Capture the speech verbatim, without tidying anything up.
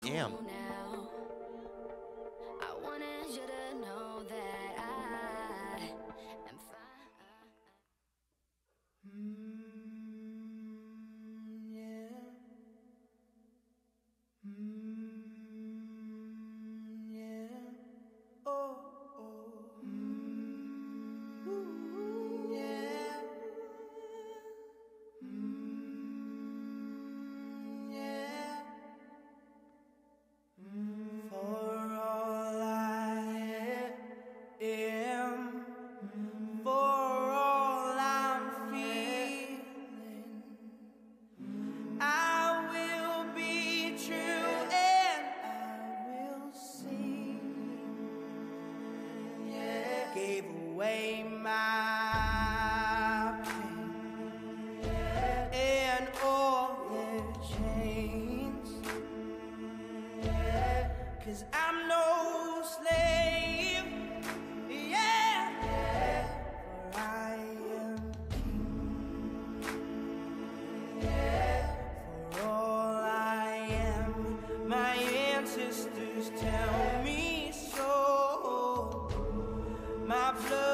am. I wanted you to know that I am fine. Mm, yeah. Mm, yeah. Oh, oh. Mm, yeah. Mm, yeah. Mm, for all I am, for all I'm feeling, I will be true and I will sing. Yeah, gave away my pain, yeah, and all their chains. Yeah, 'cause I'm no slave. Yeah, yeah, for I am king. Yeah, for all I am, my ancestors tell me so. My blood